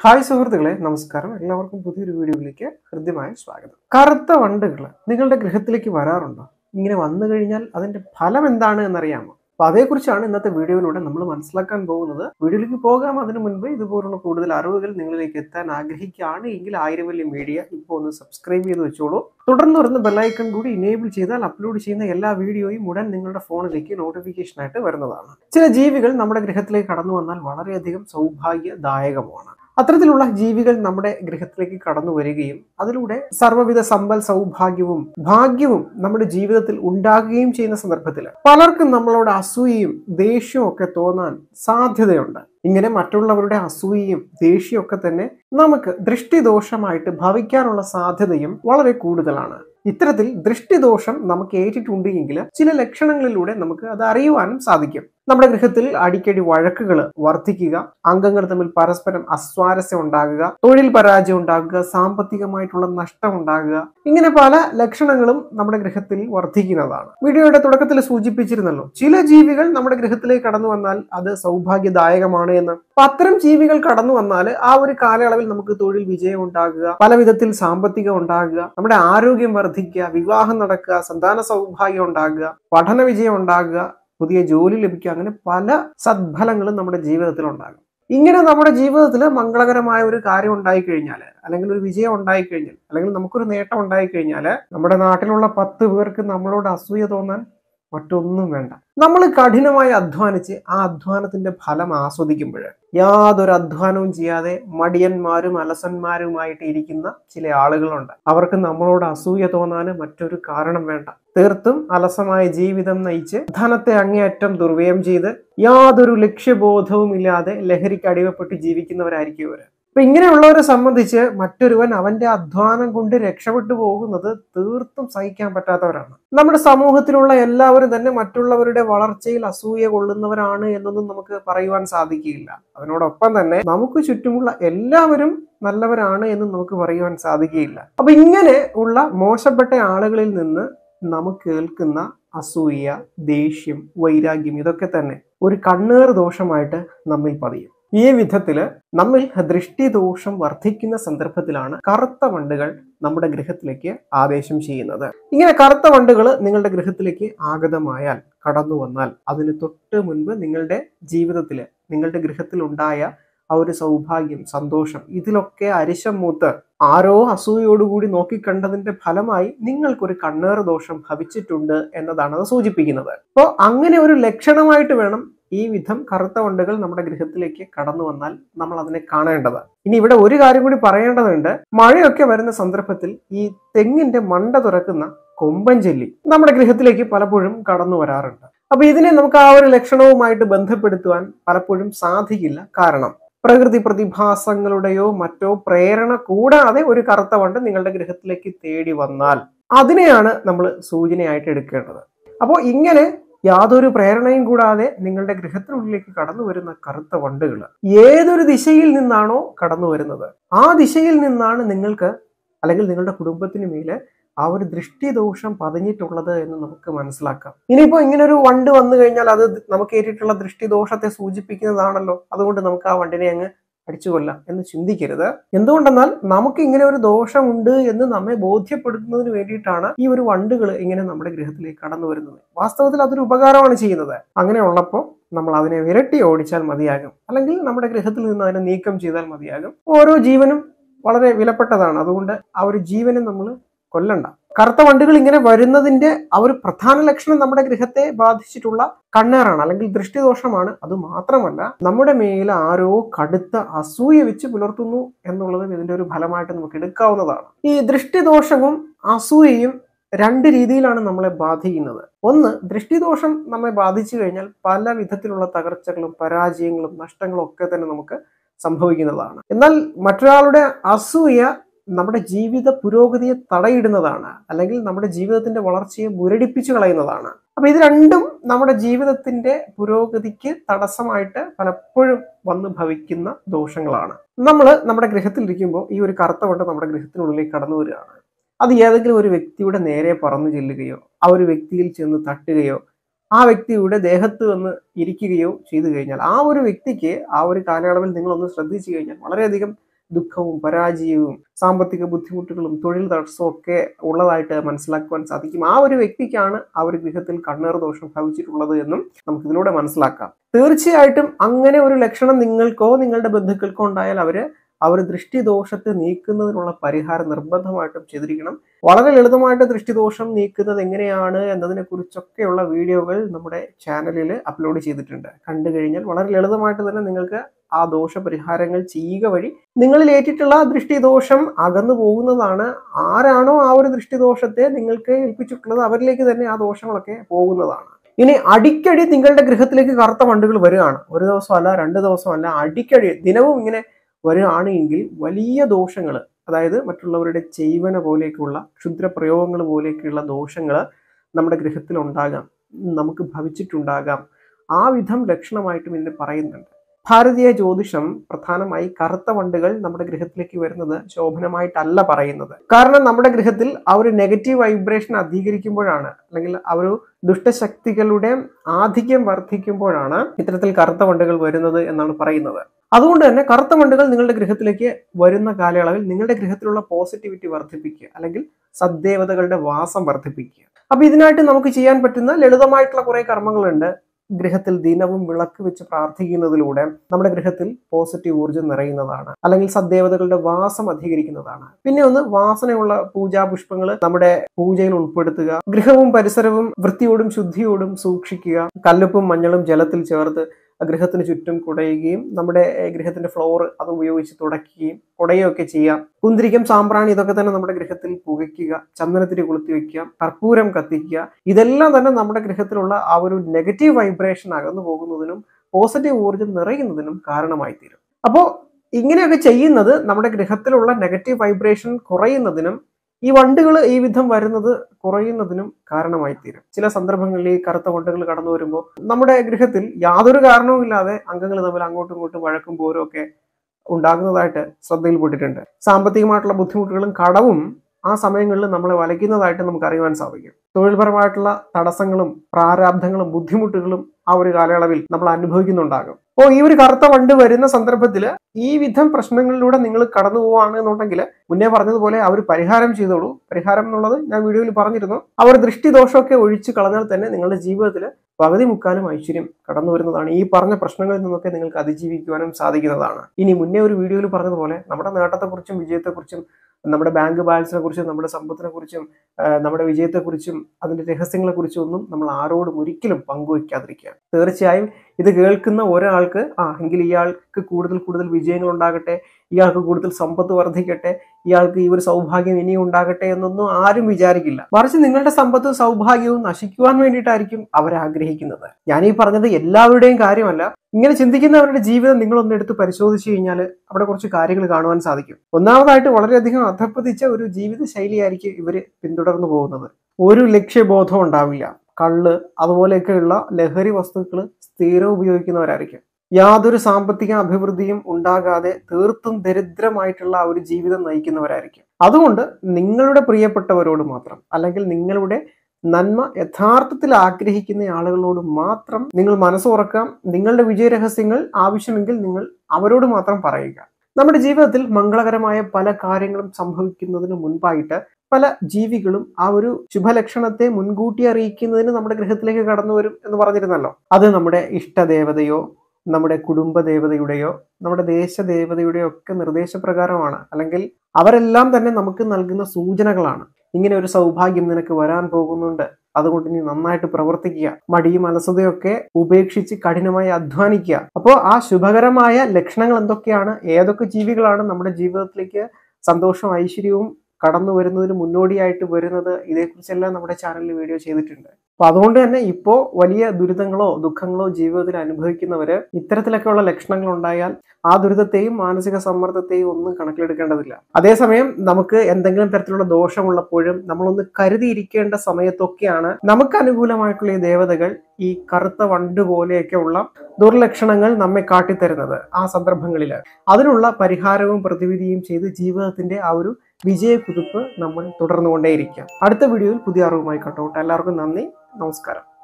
Hi സുഹൃത്തുക്കളെ, നമസ്കാരം. എല്ലാവർക്കും പുതിയൊരു വീഡിയോയിലേക്ക് ഹൃദ്യമായ സ്വാഗതം. കറുത്ത വണ്ടുകൾ നിങ്ങളുടെ ഗൃഹത്തിലേക്ക് വരാറുണ്ടോ? ഇങ്ങനെ വന്നു കഴിഞ്ഞാൽ അതിന്റെ ഫലം എന്താണ് എന്നറിയാമോ? അപ്പൊ അതേക്കുറിച്ചാണ് ഇന്നത്തെ വീഡിയോയിലൂടെ നമ്മൾ മനസ്സിലാക്കാൻ പോകുന്നത്. വീഡിയോയിലേക്ക് പോകാം അതിനു മുൻപ് ഇതുപോലുള്ള കൂടുതൽ അറിവുകൾ നിങ്ങളിലേക്ക് എത്താൻ ആഗ്രഹിക്കുകയാണ് എങ്കിൽ ആയിരവല്യ മീഡിയ ഇപ്പോൾ ഒന്ന് സബ്സ്ക്രൈബ് ചെയ്ത് വെച്ചോളൂ. തുടർന്ന് വരുന്ന ബെല്ലൈക്കൺ കൂടി ഇനേബിൾ ചെയ്താൽ അപ്ലോഡ് ചെയ്യുന്ന എല്ലാ വീഡിയോയും ഉടൻ നിങ്ങളുടെ ഫോണിലേക്ക് നോട്ടിഫിക്കേഷൻ ആയിട്ട് വരുന്നതാണ്. ചില ജീവികൾ നമ്മുടെ ഗൃഹത്തിലേക്ക് കടന്നു വന്നാൽ വളരെയധികം സൗഭാഗ്യദായകമാണ്. അത്തരത്തിലുള്ള ജീവികൾ നമ്മുടെ ഗൃഹത്തിലേക്ക് കടന്നു വരികയും അതിലൂടെ സർവ്വവിധ സമ്പൽ സൗഭാഗ്യവും ഭാഗ്യവും നമ്മുടെ ജീവിതത്തിൽ ഉണ്ടാകുകയും ചെയ്യുന്ന സന്ദർഭത്തിൽ പലർക്കും നമ്മളോട് അസൂയയും ദേഷ്യവും ഒക്കെ തോന്നാൻ സാധ്യതയുണ്ട്. ഇങ്ങനെ മറ്റുള്ളവരുടെ അസൂയയും ദേഷ്യവും ഒക്കെ തന്നെ നമുക്ക് ദൃഷ്ടിദോഷമായിട്ട് ഭവിക്കാനുള്ള സാധ്യതയും വളരെ കൂടുതലാണ്. ഇത്തരത്തിൽ ദൃഷ്ടിദോഷം നമുക്ക് ഏറ്റിട്ടുണ്ട് എങ്കിൽ ചില ലക്ഷണങ്ങളിലൂടെ നമുക്ക് അത് അറിയുവാനും സാധിക്കും. നമ്മുടെ ഗൃഹത്തിൽ അടിക്കടി വഴക്കുകൾ വർദ്ധിക്കുക, അംഗങ്ങൾ തമ്മിൽ പരസ്പരം അസ്വാരസ്യം ഉണ്ടാകുക, തൊഴിൽ പരാജയം ഉണ്ടാകുക, സാമ്പത്തികമായിട്ടുള്ള നഷ്ടം ഉണ്ടാകുക, ഇങ്ങനെ പല ലക്ഷണങ്ങളും നമ്മുടെ ഗൃഹത്തിൽ വർദ്ധിക്കുന്നതാണ്. വീഡിയോയുടെ തുടക്കത്തിൽ സൂചിപ്പിച്ചിരുന്നല്ലോ, ചില ജീവികൾ നമ്മുടെ ഗൃഹത്തിലേക്ക് കടന്നു വന്നാൽ അത് സൗഭാഗ്യദായകമാണ് എന്ന്. അത്തരം ജീവികൾ കടന്നു വന്നാൽ ആ ഒരു കാലയളവിൽ നമുക്ക് തൊഴിൽ വിജയം ഉണ്ടാകുക, പല വിധത്തിൽ സാമ്പത്തികം ഉണ്ടാകുക, നമ്മുടെ ആരോഗ്യം വർദ്ധിക്കുക, വിവാഹം നടക്കുക, സന്താന സൗഭാഗ്യം ഉണ്ടാകുക, പഠന വിജയം ഉണ്ടാകുക, പുതിയ ജോലി ലഭിക്കുക, അങ്ങനെ പല സദ്ഫലങ്ങളും നമ്മുടെ ജീവിതത്തിൽ ഉണ്ടാകും. ഇങ്ങനെ നമ്മുടെ ജീവിതത്തിൽ മംഗളകരമായ ഒരു കാര്യം ഉണ്ടായിക്കഴിഞ്ഞാൽ, അല്ലെങ്കിൽ ഒരു വിജയം ഉണ്ടായിക്കഴിഞ്ഞാൽ, അല്ലെങ്കിൽ നമുക്കൊരു നേട്ടം ഉണ്ടായിക്കഴിഞ്ഞാൽ നമ്മുടെ നാട്ടിലുള്ള 10 പേർക്ക് നമ്മളോട് അസൂയ തോന്നാൻ മറ്റൊന്നും വേണ്ട. നമ്മൾ കഠിനമായി അധ്വാനിച്ച് ആ അധ്വാനത്തിന്റെ ഫലം ആസ്വദിക്കുമ്പോൾ യാതൊരു അധ്വാനവും ചെയ്യാതെ മടിയന്മാരും അലസന്മാരുമായിട്ട് ഇരിക്കുന്ന ചില ആളുകളുണ്ട്. അവർക്ക് നമ്മളോട് അസൂയ തോന്നാൻ മറ്റൊരു കാരണം വേണ്ട. തീർത്തും അലസമായ ജീവിതം നയിച്ച് ധനത്തെ അങ്ങേയറ്റം ദുർവ്യയം ചെയ്ത് യാതൊരു ലക്ഷ്യബോധവും ഇല്ലാതെ ലഹരിക്ക് അടിമപ്പെട്ട് ജീവിക്കുന്നവരായിരിക്കും ഇവര്. അപ്പൊ ഇങ്ങനെയുള്ളവരെ സംബന്ധിച്ച് മറ്റൊരുവൻ അവന്റെ അധ്വാനം കൊണ്ട് രക്ഷപ്പെട്ടു പോകുന്നത് തീർത്തും സഹിക്കാൻ പറ്റാത്തവരാണ്. നമ്മുടെ സമൂഹത്തിലുള്ള എല്ലാവരും തന്നെ മറ്റുള്ളവരുടെ വളർച്ചയിൽ അസൂയ കൊള്ളുന്നവരാണ് എന്നൊന്നും നമുക്ക് പറയുവാൻ സാധിക്കുകയില്ല. അതിനോടൊപ്പം തന്നെ നമുക്ക് ചുറ്റുമുള്ള എല്ലാവരും നല്ലവരാണ് എന്നും നമുക്ക് പറയുവാൻ സാധിക്കുകയില്ല. അപ്പൊ ഇങ്ങനെ ഉള്ള മോശപ്പെട്ട ആളുകളിൽ നിന്ന് നമുക്ക് കേൾക്കുന്ന അസൂയ, ദേഷ്യം, വൈരാഗ്യം ഇതൊക്കെ തന്നെ ഒരു കണ്ണേറ് ദോഷമായിട്ട് നമ്മിൽ പതിയും. ഈ വിധത്തില് നമ്മിൽ ദൃഷ്ടിദോഷം വർദ്ധിക്കുന്ന സന്ദർഭത്തിലാണ് കറുത്ത വണ്ടുകൾ നമ്മുടെ ഗൃഹത്തിലേക്ക് ആദേശം ചെയ്യുന്നത്. ഇങ്ങനെ കറുത്ത വണ്ടുകൾ നിങ്ങളുടെ ഗൃഹത്തിലേക്ക് ആഗതമായാൽ, കടന്നു വന്നാൽ, അതിന് തൊട്ട് മുൻപ് നിങ്ങളുടെ ജീവിതത്തില് നിങ്ങളുടെ ഗൃഹത്തിൽ ഉണ്ടായ ആ ഒരു സൗഭാഗ്യം, സന്തോഷം, ഇതിലൊക്കെ അരിശം മൂത്ത് ആരോ അസൂയോടുകൂടി നോക്കിക്കണ്ടതിന്റെ ഫലമായി നിങ്ങൾക്കൊരു കണ്ണേറ് ദോഷം ഭവിച്ചിട്ടുണ്ട് എന്നതാണ് അത് സൂചിപ്പിക്കുന്നത്. അപ്പോൾ അങ്ങനെ ഒരു ലക്ഷണമായിട്ട് വേണം ഈ വിധം കറുത്ത വണ്ടുകൾ നമ്മുടെ ഗൃഹത്തിലേക്ക് കടന്നു വന്നാൽ നമ്മൾ അതിനെ കാണേണ്ടത്. ഇനി ഇവിടെ ഒരു കാര്യം കൂടി പറയേണ്ടതുണ്ട്. മഴയൊക്കെ വരുന്ന സന്ദർഭത്തിൽ ഈ തെങ്ങിന്റെ മണ്ട തുറക്കുന്ന കൊമ്പൻ ചെല്ലി നമ്മുടെ ഗൃഹത്തിലേക്ക് പലപ്പോഴും കടന്നു വരാറുണ്ട്. അപ്പൊ ഇതിനെ നമുക്ക് ആ ഒരു ലക്ഷണവുമായിട്ട് ബന്ധപ്പെടുത്തുവാൻ പലപ്പോഴും സാധിക്കില്ല. കാരണം പ്രകൃതി പ്രതിഭാസങ്ങളുടെയോ മറ്റോ പ്രേരണ കൂടാതെ ഒരു കറുത്ത വണ്ട് നിങ്ങളുടെ ഗൃഹത്തിലേക്ക് തേടി വന്നാൽ അതിനെയാണ് നമ്മൾ സൂചനയായിട്ട് എടുക്കേണ്ടത്. അപ്പോൾ ഇങ്ങനെ യാതൊരു പ്രേരണയും കൂടാതെ നിങ്ങളുടെ ഗൃഹത്തിനുള്ളിലേക്ക് കടന്നു വരുന്ന കറുത്ത വണ്ടുകൾ ഏതൊരു ദിശയിൽ നിന്നാണോ കടന്നു വരുന്നത് ആ ദിശയിൽ നിന്നാണ് നിങ്ങൾക്ക് അല്ലെങ്കിൽ നിങ്ങളുടെ കുടുംബത്തിന് മേലെ ആ ഒരു ദൃഷ്ടിദോഷം പതിഞ്ഞിട്ടുള്ളത് എന്ന് നമുക്ക് മനസ്സിലാക്കാം. ഇനിയിപ്പോ ഇങ്ങനെ ഒരു വണ്ട് വന്നു കഴിഞ്ഞാൽ അത് നമുക്ക് ഏറ്റിട്ടുള്ള ദൃഷ്ടിദോഷത്തെ സൂചിപ്പിക്കുന്നതാണല്ലോ, അതുകൊണ്ട് നമുക്ക് ആ വണ്ടിനെ അങ്ങ് അടിച്ചു കൊല്ലാം എന്ന് ചിന്തിക്കരുത്. എന്തുകൊണ്ടെന്നാൽ നമുക്ക് ഇങ്ങനെ ഒരു ദോഷമുണ്ട് എന്ന് നമ്മെ ബോധ്യപ്പെടുത്തുന്നതിന് വേണ്ടിയിട്ടാണ് ഈ ഒരു വണ്ടുകൾ ഇങ്ങനെ നമ്മുടെ ഗൃഹത്തിലേക്ക് കടന്നു വരുന്നത്. വാസ്തവത്തിൽ അതൊരു ഉപകാരമാണ് ചെയ്യുന്നത്. അങ്ങനെ ഉള്ളപ്പോൾ നമ്മൾ അതിനെ വിരട്ടി ഓടിച്ചാൽ മതിയാകും, അല്ലെങ്കിൽ നമ്മുടെ ഗൃഹത്തിൽ നിന്ന് അതിനെ നീക്കം ചെയ്താൽ മതിയാകും. ഓരോ ജീവനും വളരെ വിലപ്പെട്ടതാണ്, അതുകൊണ്ട് ആ ഒരു ജീവനെ നമ്മൾ കൊല്ലണ്ട. കറുത്ത വണ്ടുകൾ ഇങ്ങനെ വരുന്നതിന്റെ ആ ഒരു പ്രധാന ലക്ഷണം നമ്മുടെ ഗൃഹത്തെ ബാധിച്ചിട്ടുള്ള കണ്ണേറാണ്, അല്ലെങ്കിൽ ദൃഷ്ടിദോഷമാണ്. അത് മാത്രമല്ല, നമ്മുടെ മേൽ ആരോ കടുത്ത അസൂയ വെച്ച് പുലർത്തുന്നു എന്നുള്ളതും ഇതിന്റെ ഒരു ഫലമായിട്ട് നമുക്ക് എടുക്കാവുന്നതാണ്. ഈ ദൃഷ്ടിദോഷവും അസൂയയും രണ്ട് രീതിയിലാണ് നമ്മളെ ബാധിക്കുന്നത്. ഒന്ന്, ദൃഷ്ടിദോഷം നമ്മെ ബാധിച്ചു കഴിഞ്ഞാൽ പല വിധത്തിലുള്ള തകർച്ചകളും പരാജയങ്ങളും നഷ്ടങ്ങളും ഒക്കെ തന്നെ നമുക്ക് സംഭവിക്കുന്നതാണ്. എന്നാൽ മറ്റൊരാളുടെ അസൂയ നമ്മുടെ ജീവിത പുരോഗതിയെ തടയിടുന്നതാണ്, അല്ലെങ്കിൽ നമ്മുടെ ജീവിതത്തിന്റെ വളർച്ചയെ മുരടിപ്പിച്ചു കളയുന്നതാണ്. അപ്പൊ ഇത് രണ്ടും നമ്മുടെ ജീവിതത്തിന്റെ പുരോഗതിക്ക് തടസ്സമായിട്ട് പലപ്പോഴും വന്ന് ഭവിക്കുന്ന ദോഷങ്ങളാണ്. നമ്മുടെ ഗൃഹത്തിൽ ഇരിക്കുമ്പോൾ ഈ ഒരു കറുത്ത വണ്ട് നമ്മുടെ ഗൃഹത്തിനുള്ളിലേക്ക് കടന്നു വരികയാണ്. അത് ഏതെങ്കിലും ഒരു വ്യക്തിയുടെ നേരെ പറന്നു ചെല്ലുകയോ ആ ഒരു വ്യക്തിയിൽ ചെന്ന് തട്ടുകയോ ആ വ്യക്തിയുടെ ദേഹത്ത് വന്ന് ഇരിക്കുകയോ ചെയ്തു കഴിഞ്ഞാൽ ആ ഒരു വ്യക്തിക്ക് ആ ഒരു കാലയളവിൽ നിങ്ങളൊന്ന് ശ്രദ്ധിച്ചു കഴിഞ്ഞാൽ വളരെയധികം ദുഃഖവും പരാജയവും സാമ്പത്തിക ബുദ്ധിമുട്ടുകളും തൊഴിൽ തടസ്സവും ഒക്കെ ഉള്ളതായിട്ട് മനസ്സിലാക്കുവാൻ സാധിക്കും. ആ ഒരു വ്യക്തിക്കാണ് ആ ഒരു ഗൃഹത്തിൽ കണ്ണേർ ദോഷം ഭവിച്ചിട്ടുള്ളത് എന്നും നമുക്ക് ഇതിലൂടെ മനസ്സിലാക്കാം. തീർച്ചയായിട്ടും അങ്ങനെ ഒരു ലക്ഷണം നിങ്ങൾക്കോ നിങ്ങളുടെ ബന്ധുക്കൾക്കോ ഉണ്ടായാൽ അവർ ദൃഷ്ടിദോഷത്തെ നീക്കുന്നതിനുള്ള പരിഹാരം നിർബന്ധമായിട്ടും ചെയ്തിരിക്കണം. വളരെ ലളിതമായിട്ട് ദൃഷ്ടിദോഷം നീക്കുന്നത് എങ്ങനെയാണ് എന്നതിനെ കുറിച്ചൊക്കെയുള്ള വീഡിയോകൾ നമ്മുടെ ചാനലിൽ അപ്ലോഡ് ചെയ്തിട്ടുണ്ട്. കണ്ടു കഴിഞ്ഞാൽ വളരെ ലളിതമായിട്ട് തന്നെ നിങ്ങൾക്ക് ആ ദോഷപരിഹാരങ്ങൾ ചെയ്യുക വഴി നിങ്ങളിൽ ഏറ്റിട്ടുള്ള ദൃഷ്ടിദോഷം അകന്നു പോകുന്നതാണ്. ആരാണോ ആ ഒരു ദൃഷ്ടിദോഷത്തെ നിങ്ങൾക്ക് ഏൽപ്പിച്ചിട്ടുള്ളത് അവരിലേക്ക് തന്നെ ആ ദോഷങ്ങളൊക്കെ പോകുന്നതാണ്. ഇനി അടിക്കടി നിങ്ങളുടെ ഗൃഹത്തിലേക്ക് കറുത്ത വണ്ടുകൾ വരികയാണ്, ഒരു ദിവസമല്ല 2 ദിവസമല്ല, അടിക്കടി ദിനവും ഇങ്ങനെ വരികയാണ് എങ്കിൽ വലിയ ദോഷങ്ങൾ, അതായത് മറ്റുള്ളവരുടെ ചെയ്വന പോലെയൊക്കെയുള്ള ക്ഷുദ്രപ്രയോഗങ്ങൾ പോലെയൊക്കെയുള്ള ദോഷങ്ങൾ നമ്മുടെ ഗൃഹത്തിൽ ഉണ്ടാകാം, നമുക്ക് ഭവിച്ചിട്ടുണ്ടാകാം. ആ വിധം ലക്ഷണമായിട്ടും ഇതിനെ പറയുന്നുണ്ട്. ഭാരതീയ ജ്യോതിഷം പ്രധാനമായി കറുത്ത വണ്ടുകൾ നമ്മുടെ ഗൃഹത്തിലേക്ക് വരുന്നത് ശോഭനമായിട്ടല്ല പറയുന്നത്. കാരണം നമ്മുടെ ഗൃഹത്തിൽ ആ ഒരു നെഗറ്റീവ് വൈബ്രേഷൻ അധികരിക്കുമ്പോഴാണ്, അല്ലെങ്കിൽ ആ ഒരു ദുഷ്ടശക്തികളുടെ ആധിക്യം വർദ്ധിക്കുമ്പോഴാണ് ഇത്തരത്തിൽ കറുത്ത വണ്ടുകൾ വരുന്നത് എന്നാണ് പറയുന്നത്. അതുകൊണ്ട് തന്നെ കറുത്ത വണ്ടുകൾ നിങ്ങളുടെ ഗൃഹത്തിലേക്ക് വരുന്ന കാലയളവിൽ നിങ്ങളുടെ ഗൃഹത്തിലുള്ള പോസിറ്റിവിറ്റി വർദ്ധിപ്പിക്കുക, അല്ലെങ്കിൽ സദ്ദേവതകളുടെ വാസം വർദ്ധിപ്പിക്കുക. അപ്പൊ ഇതിനായിട്ട് നമുക്ക് ചെയ്യാൻ പറ്റുന്ന ലളിതമായിട്ടുള്ള കുറെ കർമ്മങ്ങളുണ്ട്. ഗൃഹത്തിൽ ദിനവും വിളക്ക് വെച്ച് പ്രാർത്ഥിക്കുന്നതിലൂടെ നമ്മുടെ ഗൃഹത്തിൽ പോസിറ്റീവ് ഊർജ്ജം നിറയുന്നതാണ്, അല്ലെങ്കിൽ സദ്ദേവതകളുടെ വാസം അധികരിക്കുന്നതാണ്. പിന്നെ ഒന്ന്, വാസനയുള്ള പൂജാപുഷ്പങ്ങൾ നമ്മുടെ പൂജയിൽ ഉൾപ്പെടുത്തുക. ഗൃഹവും പരിസരവും വൃത്തിയോടും ശുദ്ധിയോടും സൂക്ഷിക്കുക. കല്ലുപ്പും മഞ്ഞളും ജലത്തിൽ ചേർത്ത് ഗൃഹത്തിന് ചുറ്റും കുടയുകയും നമ്മുടെ ഗൃഹത്തിന്റെ ഫ്ലോർ അത് ഉപയോഗിച്ച് തുടയ്ക്കുകയും കുടയൊക്കെ ചെയ്യാം. കുന്തിരിക്കം, സാമ്പ്രാണി ഇതൊക്കെ തന്നെ നമ്മുടെ ഗൃഹത്തിൽ പുകയ്ക്കുക. ചന്ദനത്തിരി കൊളുത്തി വയ്ക്കുക, കർപ്പൂരം കത്തിക്കുക. ഇതെല്ലാം തന്നെ നമ്മുടെ ഗൃഹത്തിലുള്ള ആ ഒരു നെഗറ്റീവ് വൈബ്രേഷൻ അകന്നു പോകുന്നതിനും പോസിറ്റീവ് ഊർജ്ജം നിറയുന്നതിനും കാരണമായി തീരും. അപ്പോൾ ഇങ്ങനെയൊക്കെ ചെയ്യുന്നത് നമ്മുടെ ഗൃഹത്തിലുള്ള നെഗറ്റീവ് വൈബ്രേഷൻ കുറയുന്നതിനും ഈ വണ്ടുകൾ ഈ വിധം വരുന്നത് കുറയുന്നതിനും കാരണമായി തീരും. ചില സന്ദർഭങ്ങളിൽ ഈ കറുത്ത വണ്ടുകൾ കടന്നു വരുമ്പോൾ നമ്മുടെ ഗൃഹത്തിൽ യാതൊരു കാരണവുമില്ലാതെ അംഗങ്ങൾ തമ്മിൽ അങ്ങോട്ടും ഇങ്ങോട്ടും വഴക്കും പോരും ഒക്കെ ഉണ്ടാകുന്നതായിട്ട് ശ്രദ്ധയിൽപ്പെട്ടിട്ടുണ്ട്. സാമ്പത്തികമായിട്ടുള്ള ബുദ്ധിമുട്ടുകളും കടവും ആ സമയങ്ങളിൽ നമ്മളെ വലയ്ക്കുന്നതായിട്ട് നമുക്ക് അറിയുവാൻ സാധിക്കും. തൊഴിൽപരമായിട്ടുള്ള തടസ്സങ്ങളും പ്രാരാബ്ധങ്ങളും ബുദ്ധിമുട്ടുകളും ആ ഒരു കാലയളവിൽ നമ്മൾ അനുഭവിക്കുന്നുണ്ടാകും. അപ്പോൾ ഈ ഒരു കറുത്ത വണ്ട് വരുന്ന സന്ദർഭത്തിൽ ഈ വിധം പ്രശ്നങ്ങളിലൂടെ നിങ്ങൾ കടന്നു പോവുകയാണെന്നുണ്ടെങ്കിൽ മുന്നേ പറഞ്ഞതുപോലെ അവർ പരിഹാരം ചെയ്തോളൂ. പരിഹാരം എന്നുള്ളത് ഞാൻ വീഡിയോയിൽ പറഞ്ഞിരുന്നു. അവർ ദൃഷ്ടിദോഷമൊക്കെ ഒഴിച്ചു കളഞ്ഞാൽ തന്നെ നിങ്ങളുടെ ജീവിതത്തിൽ പകുതി മുക്കാലും ഐശ്വര്യം കടന്നു വരുന്നതാണ്. ഈ പറഞ്ഞ പ്രശ്നങ്ങളിൽ നിന്നൊക്കെ നിങ്ങൾക്ക് അതിജീവിക്കുവാനും സാധിക്കുന്നതാണ്. ഇനി മുന്നേ ഒരു വീഡിയോയിൽ പറഞ്ഞതുപോലെ നമ്മുടെ നേട്ടത്തെക്കുറിച്ചും വിജയത്തെക്കുറിച്ചും നമ്മുടെ ബാങ്ക് ബാലൻസിനെ കുറിച്ചും നമ്മുടെ സമ്പത്തിനെ കുറിച്ചും നമ്മുടെ വിജയത്തെക്കുറിച്ചും അതിന്റെ രഹസ്യങ്ങളെക്കുറിച്ചും ഒന്നും നമ്മൾ ആരോടും ഒരിക്കലും പങ്കുവയ്ക്കാതിരിക്കുക. തീർച്ചയായും ഇത് കേൾക്കുന്ന ഒരാൾക്ക് എങ്കിൽ ഇയാൾക്ക് കൂടുതൽ വിജയങ്ങൾ ഉണ്ടാകട്ടെ, ഇയാൾക്ക് കൂടുതൽ സമ്പത്ത് വർദ്ധിക്കട്ടെ, ഇയാൾക്ക് ഈ ഒരു സൗഭാഗ്യം ഇനിയും ഉണ്ടാകട്ടെ എന്നൊന്നും ആരും വിചാരിക്കില്ല. മറിച്ച് നിങ്ങളുടെ സമ്പത്തും സൗഭാഗ്യവും നശിക്കുവാൻ വേണ്ടിയിട്ടായിരിക്കും അവർ ആഗ്രഹിക്കുന്നത്. ഞാൻ ഈ പറഞ്ഞത് എല്ലാവരുടെയും കാര്യമല്ല. ഇങ്ങനെ ചിന്തിക്കുന്നവരുടെ ജീവിതം നിങ്ങളൊന്ന് എടുത്ത് പരിശോധിച്ചു കഴിഞ്ഞാൽ അവിടെ കുറച്ച് കാര്യങ്ങൾ കാണുവാൻ സാധിക്കും. ഒന്നാമതായിട്ട് വളരെയധികം അധപ്പതിച്ച ഒരു ജീവിത ശൈലിയായിരിക്കും ഇവർ പിന്തുടർന്നു പോകുന്നത്. ഒരു ലക്ഷ്യബോധം ഉണ്ടാവില്ല. കള്ള് അതുപോലെയൊക്കെയുള്ള ലഹരി വസ്തുക്കൾ സ്ഥിരം ഉപയോഗിക്കുന്നവരായിരിക്കും. യാതൊരു സാമ്പത്തിക അഭിവൃദ്ധിയും ഉണ്ടാകാതെ തീർത്തും ദരിദ്രമായിട്ടുള്ള ആ ഒരു ജീവിതം നയിക്കുന്നവരായിരിക്കും. അതുകൊണ്ട് നിങ്ങളുടെ പ്രിയപ്പെട്ടവരോട് മാത്രം, അല്ലെങ്കിൽ നിങ്ങളുടെ നന്മ യഥാർത്ഥത്തിൽ ആഗ്രഹിക്കുന്ന ആളുകളോട് മാത്രം നിങ്ങൾ മനസ്സ് തുറക്കാം. നിങ്ങളുടെ വിജയരഹസ്യങ്ങൾ ആവശ്യമെങ്കിൽ നിങ്ങൾ അവരോട് മാത്രം പറയുക. നമ്മുടെ ജീവിതത്തിൽ മംഗളകരമായ പല കാര്യങ്ങളും സംഭവിക്കുന്നതിന് മുൻപായിട്ട് പല ജീവികളും ആ ഒരു ശുഭലക്ഷണത്തെ മുൻകൂട്ടി അറിയിക്കുന്നതിന് നമ്മുടെ ഗൃഹത്തിലേക്ക് കടന്നു വരും എന്ന് പറഞ്ഞിരുന്നല്ലോ. അത് നമ്മുടെ ഇഷ്ടദേവതയോ നമ്മുടെ കുടുംബദേവതയുടെയോ നമ്മുടെ ദേശദേവതയുടെയോ ഒക്കെ നിർദ്ദേശപ്രകാരമാണ്, അല്ലെങ്കിൽ അവരെല്ലാം തന്നെ നമുക്ക് നൽകുന്ന സൂചനകളാണ്. ഇങ്ങനെ ഒരു സൗഭാഗ്യം നിനക്ക് വരാൻ പോകുന്നുണ്ട്, അതുകൊണ്ട് നീ നന്നായിട്ട് പ്രവർത്തിക്കുക, മടിയും അലസതയൊക്കെ ഉപേക്ഷിച്ച് കഠിനമായി അധ്വാനിക്കുക. അപ്പോൾ ആ ശുഭകരമായ ലക്ഷണങ്ങൾ എന്തൊക്കെയാണ്, ഏതൊക്കെ ജീവികളാണ് നമ്മുടെ ജീവിതത്തിലേക്ക് സന്തോഷവും ഐശ്വര്യവും കടന്നു വരുന്നതിന് മുന്നോടിയായിട്ട് വരുന്നത്, ഇതേക്കുറിച്ചെല്ലാം നമ്മുടെ ചാനലിൽ വീഡിയോ ചെയ്തിട്ടുണ്ട്. അപ്പൊ അതുകൊണ്ട് തന്നെ ഇപ്പോ വലിയ ദുരിതങ്ങളോ ദുഃഖങ്ങളോ ജീവിതത്തിൽ അനുഭവിക്കുന്നവര് ഇത്തരത്തിലൊക്കെയുള്ള ലക്ഷണങ്ങൾ ഉണ്ടായാൽ ആ ദുരിതത്തെയും മാനസിക സമ്മർദ്ദത്തെയും ഒന്നും കണക്കിലെടുക്കേണ്ടതില്ല. അതേസമയം നമുക്ക് എന്തെങ്കിലും തരത്തിലുള്ള ദോഷമുള്ളപ്പോഴും നമ്മളൊന്ന് കരുതിയിരിക്കേണ്ട സമയത്തൊക്കെയാണ് നമുക്ക് അനുകൂലമായിട്ടുള്ള ഈ ദേവതകൾ ഈ കറുത്ത വണ്ട് പോലെയൊക്കെ ഉള്ള ദുർലക്ഷണങ്ങൾ നമ്മെ കാട്ടിത്തരുന്നത്. ആ സന്ദർഭങ്ങളിൽ അതിനുള്ള പരിഹാരവും പ്രതിവിധിയും ചെയ്ത് ജീവിതത്തിന്റെ ആ ഒരു വിജയക്കുതിപ്പ് നമ്മൾ തുടർന്നുകൊണ്ടേയിരിക്കാം. അടുത്ത വീഡിയോയിൽ പുതിയ അറിവുമായി കണ്ടോട്ടെ. എല്ലാവർക്കും നന്ദി, നമസ്കാരം.